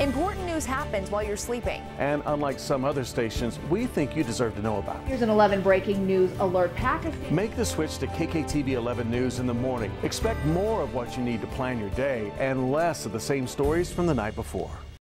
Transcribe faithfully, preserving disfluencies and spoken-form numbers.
Important news happens while you're sleeping. And unlike some other stations, we think you deserve to know about it. Here's an eleven breaking news alert package. Make the switch to K K T V eleven News in the morning. Expect more of what you need to plan your day and less of the same stories from the night before.